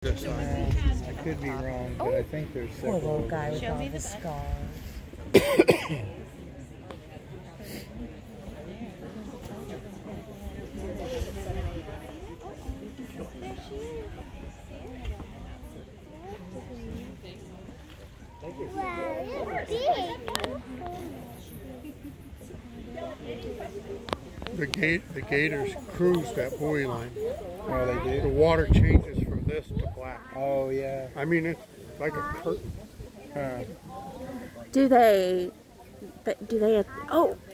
This side. I could be wrong, but I think there's Poor several. little guy with Show all me the the back. scars. The gators cruise that buoy line. Oh, they The do? water changes from this to black. Oh, yeah. I mean, it's like a curtain. Do they, oh,